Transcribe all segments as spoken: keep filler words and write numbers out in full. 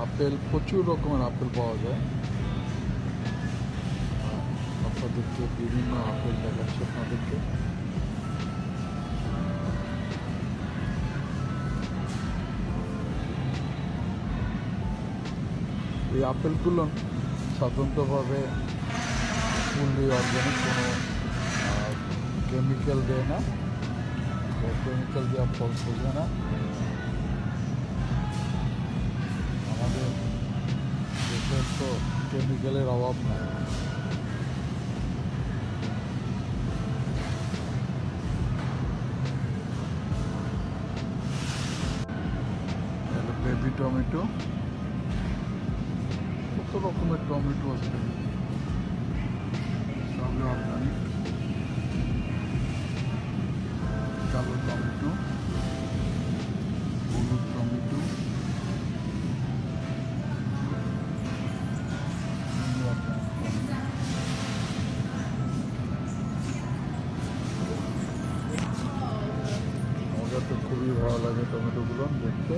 Apple, প্রচুর রকমের apple পাওয়া যায়। আপনাদেরকে বিভিন্ন আপেল দেখাচ্ছি আপনাদেরকে। এই আপেলগুলো সাধারণতভাবে ফুললি অর্গানিক, কোনো কেমিক্যাল দেয় না, কেমিক্যাল দেওয়া ফল বোঝে না। আমাদের দেশে তো কেমিক্যালের অভাব নাই। বেবি টমেটো, কত রকমের টমেটো আছে, সবই অর্গানিক। কালো টমেটো, হলুদ টমেটো, আমাদের তো খুবই ভালো লাগে টমেটোগুলো দেখতে।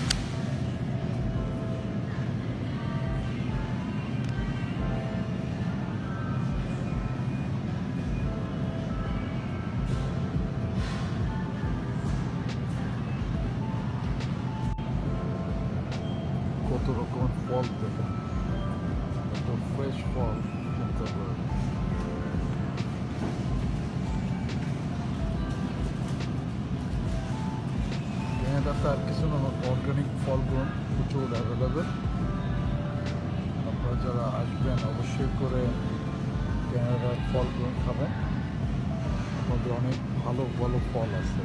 কত রকমের ফল দেখেন, একটা ফ্রেশ ফল কিনতে পারে। ক্যানাডাতে আর কিছু না, অর্গানিক ফলগুলো প্রচুর অ্যাভেলেবেল। আপনারা যারা আসবেন অবশ্যই করে ক্যানাডার ফলগুলো খাবেন, আপনাদের অনেক ভালো ভালো ফল আছে।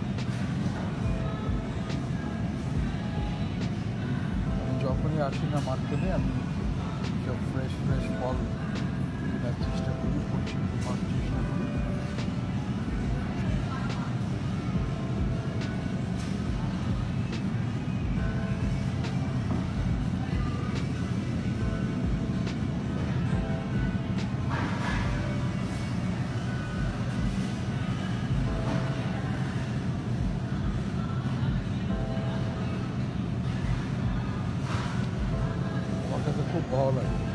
যখনই আসি না মার্কেটে, আমি সব ফ্রেশ ফ্রেশ ফল কেনার চেষ্টা করি, পরিচিত হওয়ার চেষ্টা করি। আমার কাছে খুব ভালো লাগে।